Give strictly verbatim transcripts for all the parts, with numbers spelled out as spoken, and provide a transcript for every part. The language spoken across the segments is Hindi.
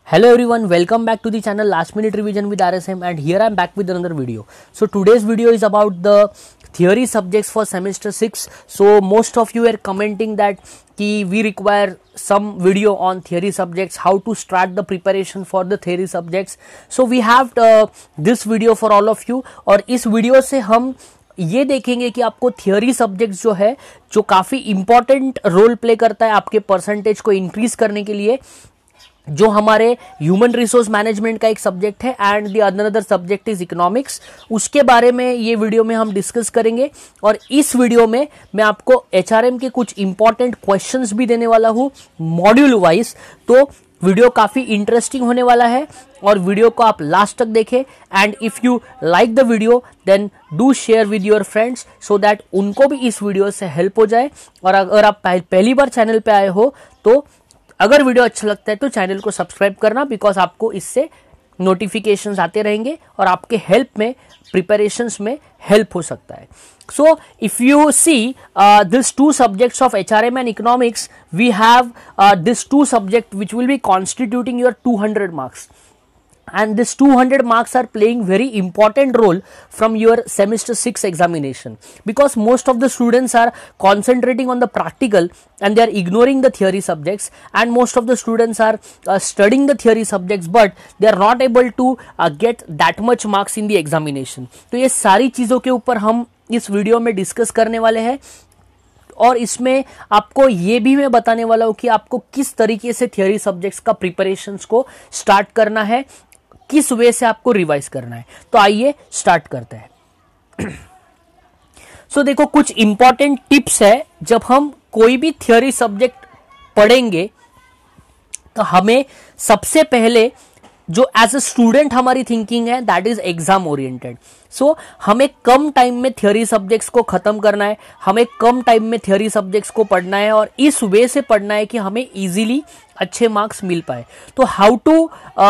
Hello everyone, welcome back to the channel Last Minute Revision with R S M, and here I am back with another video. So today's video is about the theory subjects for semester six. So most of you are commenting that ki we require some video on theory subjects, how to start the preparation for the theory subjects. So we have uh, this video for all of you, और इस वीडियो से हम ये देखेंगे कि आपको थियोरी सब्जेक्ट्स जो है जो काफ़ी इंपॉर्टेंट रोल प्ले करता है आपके परसेंटेज को इंक्रीज करने के लिए, जो हमारे ह्यूमन रिसोर्स मैनेजमेंट का एक सब्जेक्ट है and the another subject is economics, उसके बारे में ये वीडियो में हम डिस्कस करेंगे। और इस वीडियो में मैं आपको एचआरएम के कुछ इंपॉर्टेंट क्वेश्चंस भी देने वाला हूँ मॉड्यूल वाइज। तो वीडियो काफी इंटरेस्टिंग होने वाला है और वीडियो को आप लास्ट तक देखें, and if you like the video then do share with your friends so that उनको भी इस वीडियो से हेल्प हो जाए। और अगर आप पहली बार चैनल पे आए हो तो अगर वीडियो अच्छा लगता है तो चैनल को सब्सक्राइब करना, बिकॉज आपको इससे नोटिफिकेशंस आते रहेंगे और आपके हेल्प में प्रिपरेशंस में हेल्प हो सकता है। So if you see this two subjects of HRM and economics, we have this two subject which will be constituting your two hundred marks, and this two hundred marks are playing very important role from your semester six examination, because most of the students are concentrating on the practical and they are ignoring the theory subjects, and most of the students are uh, studying the theory subjects but they are not able to uh, get that much marks in the examination. तो ये सारी चीजों के ऊपर हम इस वीडियो में डिस्कस करने वाले हैं, और इसमें आपको ये भी मैं बताने वाला हूं कि आपको किस तरीके से थियोरी सब्जेक्ट्स का प्रिपरेशंस को स्टार्ट करना है, किस वे से आपको रिवाइज करना है। तो आइए स्टार्ट करते हैं। सो so, देखो कुछ इंपॉर्टेंट टिप्स है। जब हम कोई भी थियोरी सब्जेक्ट पढ़ेंगे तो हमें सबसे पहले जो एज अ स्टूडेंट हमारी थिंकिंग है that is exam oriented. So हमें कम टाइम में थियोरी सब्जेक्ट्स को खत्म करना है, हमें कम टाइम में थियोरी सब्जेक्ट्स को पढ़ना है और इस वे से पढ़ना है कि हमें इजीली अच्छे मार्क्स मिल पाए। तो हाउ टू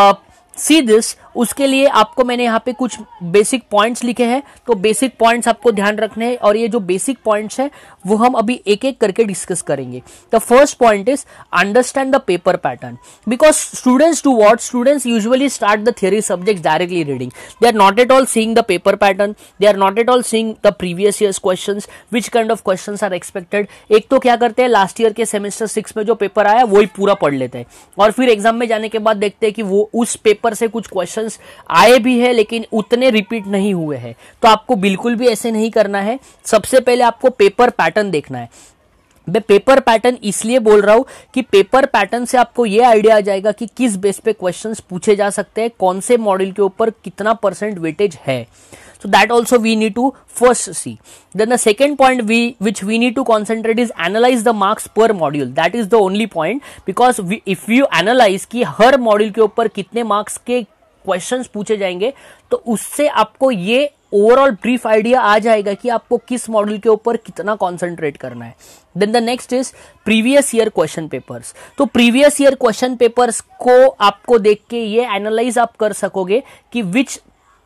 सी दिस, उसके लिए आपको मैंने यहाँ पे कुछ बेसिक पॉइंट्स लिखे हैं। तो बेसिक पॉइंट्स आपको ध्यान रखने हैं, और ये जो बेसिक पॉइंट्स हैं वो हम अभी एक एक करके डिस्कस करेंगे। The first point is understand the paper pattern, because students do what, students usually start the theory subjects directly reading, they are not at all seeing the paper pattern, they are not at all seeing the previous years questions, which kind of questions are expected. एक तो क्या करते हैं, लास्ट ईयर के सेमेस्टर सिक्स में जो पेपर आया वही पूरा पढ़ लेते हैं, और फिर एग्जाम में जाने के बाद देखते हैं कि वो उस पेपर से कुछ क्वेश्चन आए भी है लेकिन उतने रिपीट नहीं हुए हैं। तो आपको बिल्कुल भी ऐसे नहीं करना है। सबसे पहले आपको पेपर पैटर्न देखना है। मैं पेपर पैटर्न इसलिए बोल रहा हूं कि पेपर पैटर्न से आपको यह आइडिया आ जाएगा कि किस बेस पे क्वेश्चंस पूछे जा सकते हैं, कौन से मॉड्यूल के ऊपर कितना परसेंट वेटेज है। So that also we need to first see. Then the second point we which we need to concentrate is analyze the marks per module. That is the only point, because we, if you analyze कि हर मॉड्यूल के ऊपर कितने मार्क्स के क्वेश्चंस पूछे जाएंगे, तो उससे आपको ये ओवरऑल ब्रीफ आइडिया आ जाएगा कि आपको किस मॉड्यूल के ऊपर कितना कॉन्सेंट्रेट करना है। Then the next is previous year question papers. तो प्रीवियस ईयर क्वेश्चन पेपर्स को आपको देख के ये एनालाइज आप कर सकोगे कि which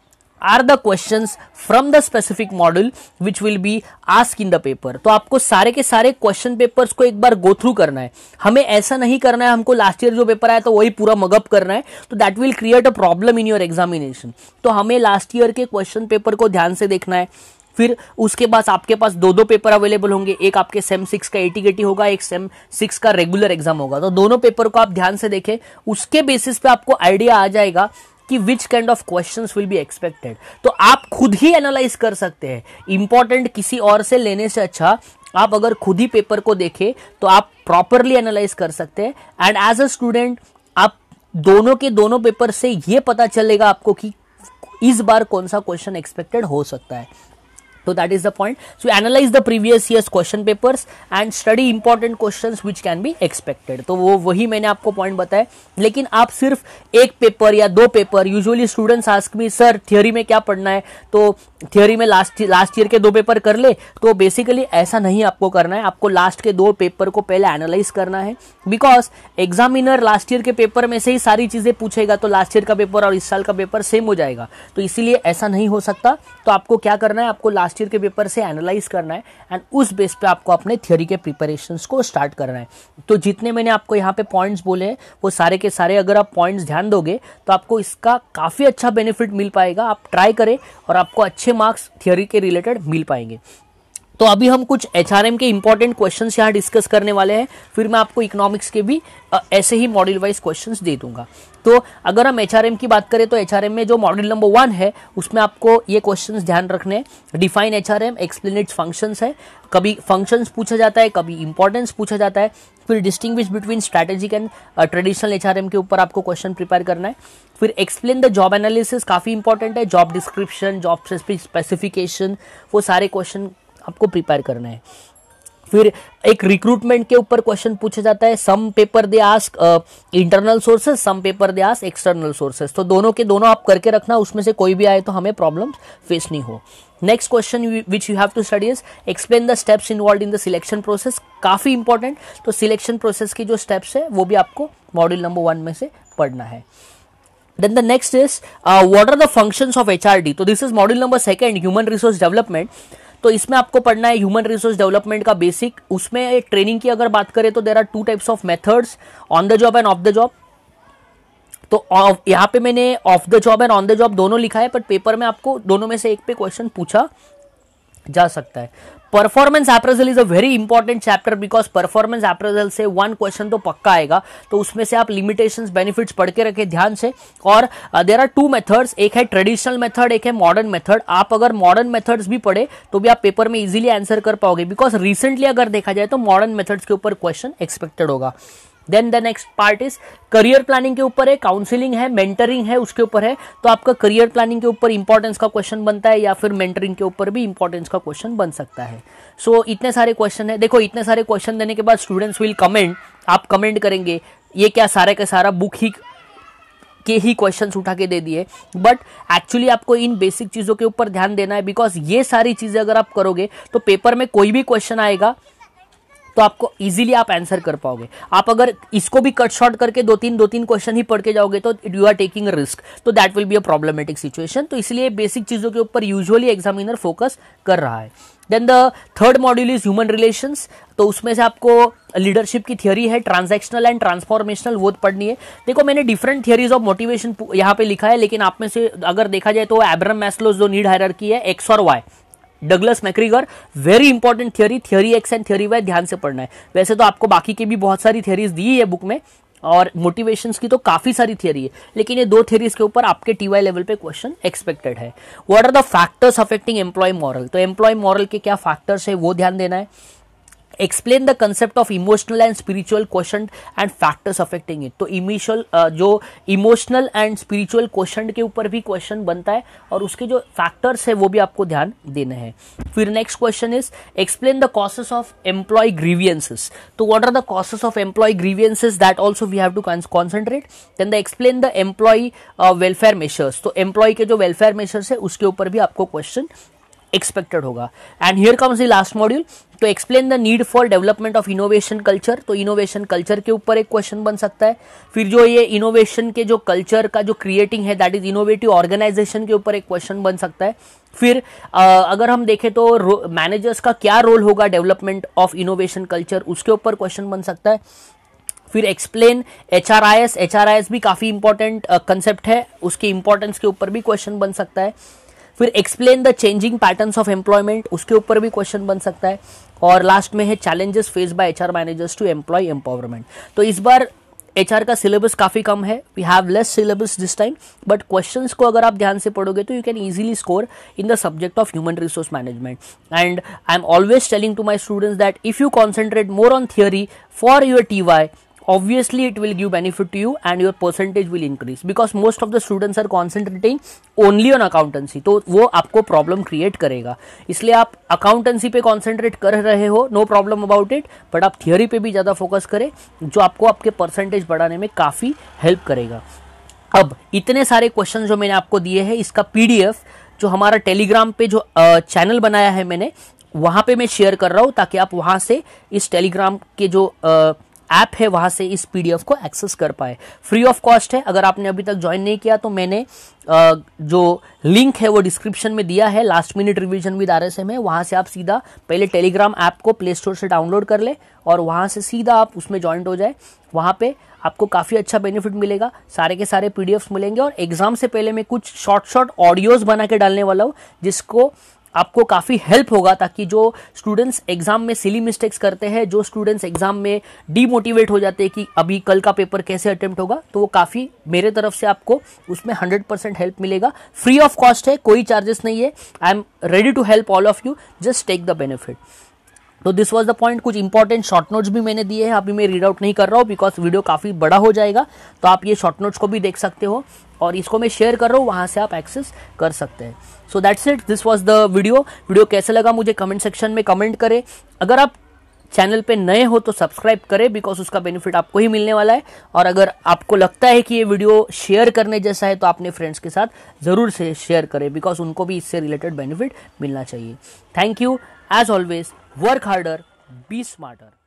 are the questions from the specific module which will be ask in the paper. तो आपको सारे के सारे क्वेश्चन पेपर्स को एक बार गो थ्रू करना है। हमें ऐसा नहीं करना है हमको लास्ट ईयर जो पेपर आया तो वही पूरा मगअप करना है, तो that will create a problem in your examination. तो हमें लास्ट ईयर के क्वेश्चन पेपर को ध्यान से देखना है। फिर उसके बाद आपके पास दो दो पेपर अवेलेबल होंगे, एक आपके सेम सिक्स का एटी केटी होगा, एक सेम सिक्स का रेगुलर एग्जाम होगा। तो दोनों पेपर को आप ध्यान से देखें, उसके बेसिस पे आपको आइडिया आ जाएगा कि which kind of questions will be expected. तो आप खुद ही एनालाइज कर सकते हैं। इंपॉर्टेंट किसी और से लेने से अच्छा आप अगर खुद ही पेपर को देखें तो आप प्रॉपरली एनालाइज कर सकते हैं, एंड एज अ स्टूडेंट आप दोनों के दोनों पेपर से ये पता चलेगा आपको कि इस बार कौन सा क्वेश्चन एक्सपेक्टेड हो सकता है। So that is the point. So analyze the previous year's question papers and study important questions which can be expected. तो वो वही मैंने आपको पॉइंट बताया। लेकिन आप सिर्फ एक पेपर या दो paper, usually students ask me sir theory में क्या पढ़ना है, तो थियोरी में लास्ट लास्ट ईयर के दो पेपर कर ले, तो बेसिकली ऐसा नहीं आपको करना है। आपको लास्ट के दो पेपर को पहले एनालाइज करना है, बिकॉज एग्जामिनर लास्ट ईयर के पेपर में से ही सारी चीजें पूछेगा, तो लास्ट ईयर का पेपर और इस साल का पेपर सेम हो जाएगा, तो इसीलिए ऐसा नहीं हो सकता। तो आपको क्या करना है, आपको लास्ट ईयर के पेपर से एनालाइज करना है एंड उस बेस पे आपको अपने थियोरी के प्रिपरेशंस को स्टार्ट करना है। तो जितने मैंने आपको यहाँ पे पॉइंट्स बोले हैं वो सारे के सारे अगर आप पॉइंट्स ध्यान दोगे तो आपको इसका काफी अच्छा बेनिफिट मिल पाएगा। आप ट्राई करें और आपको अच्छे मार्क्स थियोरी के रिलेटेड मिल पाएंगे। तो अभी हम कुछ एचआरएम के इंपॉर्टेंट क्वेश्चंस यहाँ डिस्कस करने वाले हैं, फिर मैं आपको इकोनॉमिक्स के भी ऐसे ही मॉड्यूल वाइज क्वेश्चंस दे दूंगा। तो अगर हम एचआरएम की बात करें तो एचआरएम में जो मॉड्यूल नंबर वन है उसमें आपको ये क्वेश्चंस ध्यान रखने हैं। Define HRM, explain its functions है, कभी फंक्शंस पूछा जाता है, कभी इंपॉर्टेंस पूछा जाता है। फिर distinguish between strategic and traditional HRM के ऊपर आपको क्वेश्चन प्रिपेयर करना है। फिर एक्सप्लेन द जॉब एनालिसिस, काफी इंपॉर्टेंट है, जॉब डिस्क्रिप्शन, जॉब स्पेसिफिकेशन, वो सारे क्वेश्चन आपको प्रिपेयर करना है। फिर एक रिक्रूटमेंट के ऊपर क्वेश्चन पूछा जाता है, some paper they ask internal sources, some paper they ask external sources, तो दोनों के दोनों आप करके रखना, उसमें से कोई भी आए तो हमें प्रॉब्लम फेस नहीं हो। Next question which you have to study is explain the steps involve in the selection process, काफी इंपॉर्टेंट। तो सिलेक्शन प्रोसेस की जो स्टेप्स है वो भी आपको मॉड्यूल नंबर वन में से पढ़ना है। Then the next is uh, what are the functions of H R D? तो this is module number second, human resource development। तो इसमें आपको पढ़ना है ह्यूमन रिसोर्स डेवलपमेंट का बेसिक। उसमें ट्रेनिंग की अगर बात करें तो there are two types of methods, on the job and off the job. तो यहाँ पे मैंने off the job and on the job दोनों लिखा है, बट पेपर में आपको दोनों में से एक पे क्वेश्चन पूछा जा सकता है। Performance appraisal is a very important chapter, because performance appraisal से वन क्वेश्चन तो पक्का आएगा, तो उसमें से आप लिमिटेशंस बेनिफिट्स पढ़ के रखें ध्यान से। और देयर आर टू मेथड्स, एक है ट्रेडिशनल मेथड, एक है मॉडर्न मेथड। आप अगर मॉडर्न मेथड्स भी पढ़े तो भी आप पेपर में इजीली आंसर कर पाओगे, बिकॉज रिसेंटली अगर देखा जाए तो मॉडर्न मेथड्स के ऊपर क्वेश्चन एक्सपेक्टेड होगा। Then the next part is career planning के ऊपर है, काउंसलिंग है, मेंटरिंग है, उसके ऊपर है। तो आपका करियर प्लानिंग के ऊपर इंपॉर्टेंस का क्वेश्चन बनता है, या फिर मेंटरिंग के ऊपर भी इंपॉर्टेंस का क्वेश्चन बन सकता है। सो so, इतने सारे क्वेश्चन है। देखो इतने सारे क्वेश्चन देने के बाद स्टूडेंट्स विल कमेंट, आप कमेंट करेंगे ये क्या सारे का सारा बुक ही के ही क्वेश्चंस उठा के दे दिए, बट एक्चुअली आपको इन बेसिक चीजों के ऊपर ध्यान देना है, बिकॉज ये सारी चीजें अगर आप करोगे तो पेपर में कोई भी क्वेश्चन आएगा तो आपको इजीली आप आंसर कर पाओगे। आप अगर इसको भी कट शॉर्ट करके दो तीन दो तीन क्वेश्चन ही पढ़ के जाओगे तो you are taking a risk, तो that will be a problematic situation. तो इसलिए बेसिक चीजों के ऊपर यूजुअली एग्जामिनर फोकस कर रहा है। Then the third module is human relations. तो उसमें से आपको लीडरशिप की थियरी है, ट्रांजैक्शनल एंड ट्रांसफॉर्मेशनल, वो पढ़नी है। देखो मैंने डिफरेंट थियरीज ऑफ मोटिवेशन यहाँ पे लिखा है, लेकिन आप में से अगर देखा जाए तो एब्राहम मैस्लो जो नीड हायरार्की है, एक्स और Y, Douglas McGregor, very important theory, theory X and theory Y ध्यान से पढ़ना है। वैसे तो आपको बाकी की भी बहुत सारी थियरीज दी है बुक में, और मोटिवेशंस की तो काफी सारी थियरी है, लेकिन ये दो थियरीज के ऊपर आपके टीवाई लेवल पे क्वेश्चन एक्सपेक्टेड है। What are the factors affecting employee morale? तो एम्प्लॉय मॉरल के क्या फैक्टर्स है वो ध्यान देना है। Explain the concept of emotional and spiritual question and factors affecting it. तो इमिशल जो इमोशनल एंड स्पिरिचुअल क्वेश्चन के ऊपर भी क्वेश्चन बनता है, और उसके जो फैक्टर्स है वो भी आपको ध्यान देना है। फिर next question is explain the causes of employee grievances. तो what are the causes of employee grievances, that also we have to concentrate. Then the explain the employee welfare measures. तो एम्प्लॉय के जो वेलफेयर मेजर्स है उसके ऊपर भी आपको क्वेश्चन एक्सपेक्टेड होगा। And here comes the last module, तो explain the need for development of innovation culture. तो इनोवेशन कल्चर के ऊपर एक क्वेश्चन बन सकता है। फिर जो ये इनोवेशन के जो कल्चर का जो क्रिएटिंग है, दैट इज इनोवेटिव ऑर्गेनाइजेशन, के ऊपर एक क्वेश्चन बन सकता है। फिर आ, अगर हम देखें तो मैनेजर्स का क्या रोल होगा डेवलपमेंट ऑफ इनोवेशन कल्चर, उसके ऊपर क्वेश्चन बन सकता है। फिर explain H R I S, H R I S भी काफी इंपॉर्टेंट कंसेप्ट है, उसके इंपॉर्टेंस के ऊपर भी क्वेश्चन बन सकता है। फिर explain the changing patterns of employment, उसके ऊपर भी क्वेश्चन बन सकता है। और लास्ट में है challenges face by HR managers to employee empowerment. तो इस बार एचआर का सिलेबस काफी कम है, we have less syllabus this time, but questions को अगर आप ध्यान से पढ़ोगे तो you can easily score in the subject of human resource management. And I am always telling to my students that if you concentrate more on theory for your TY, obviously it will give benefit to you and your percentage will increase, because most of the students are concentrating only on accountancy, तो वो आपको प्रॉब्लम क्रिएट करेगा। इसलिए आप अकाउंटेंसी पे कॉन्सेंट्रेट कर रहे हो, no problem about it, but आप थियोरी पे भी ज्यादा फोकस करें, जो आपको आपके परसेंटेज बढ़ाने में काफी हेल्प करेगा। अब इतने सारे क्वेश्चन जो मैंने आपको दिए हैं, इसका पीडीएफ जो हमारा टेलीग्राम पे जो चैनल बनाया है मैंने, वहां पे मैं शेयर कर रहा हूं, ताकि आप वहां से इस टेलीग्राम के जो ऐप है वहां से इस पीडीएफ को एक्सेस कर पाए। फ्री ऑफ कॉस्ट है। अगर आपने अभी तक ज्वाइन नहीं किया तो मैंने आ, जो लिंक है वो डिस्क्रिप्शन में दिया है, last minute revision with RSM है, वहां से आप सीधा पहले टेलीग्राम ऐप को प्ले स्टोर से डाउनलोड कर ले और वहां से सीधा आप उसमें ज्वाइंट हो जाए। वहां पे आपको काफी अच्छा बेनिफिट मिलेगा, सारे के सारे पीडीएफ्स मिलेंगे और एग्जाम से पहले मैं कुछ शॉर्ट शॉर्ट ऑडियोज बना के डालने वाला हूं, जिसको आपको काफी हेल्प होगा, ताकि जो स्टूडेंट्स एग्जाम में सिली मिस्टेक्स करते हैं, जो स्टूडेंट्स एग्जाम में डीमोटिवेट हो जाते हैं कि अभी कल का पेपर कैसे अटेम्प्ट होगा, तो वो काफी मेरे तरफ से आपको उसमें हंड्रेड परसेंट हेल्प मिलेगा। फ्री ऑफ कॉस्ट है, कोई चार्जेस नहीं है। I am ready to help all of you, just take the benefit. तो दिस वाज द पॉइंट। कुछ इंपॉर्टेंट शॉर्ट नोट्स भी मैंने दिए हैं, अभी मैं रीड आउट नहीं कर रहा हूँ बिकॉज वीडियो काफी बड़ा हो जाएगा, तो आप ये शॉर्ट नोट्स को भी देख सकते हो और इसको मैं शेयर कर रहा हूँ, वहां से आप एक्सेस कर सकते हैं। So that's it, this was the video. Video कैसे लगा मुझे कमेंट सेक्शन में कमेंट करें। अगर आप चैनल पे नए हो तो सब्सक्राइब करें, बिकॉज उसका बेनिफिट आपको ही मिलने वाला है। और अगर आपको लगता है कि ये वीडियो शेयर करने जैसा है तो अपने फ्रेंड्स के साथ जरूर से शेयर करें, बिकॉज उनको भी इससे रिलेटेड बेनिफिट मिलना चाहिए। Thank you. As always, work harder, be smarter.